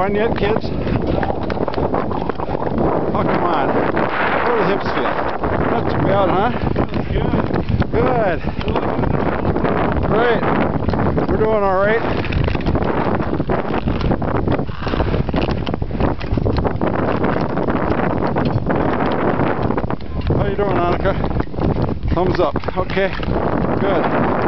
run yet, kids? Oh, come on. How do the hips feel? Not too bad, huh? Good. Great. We're doing all right. How you doing, Annika? Thumbs up. Okay. Good.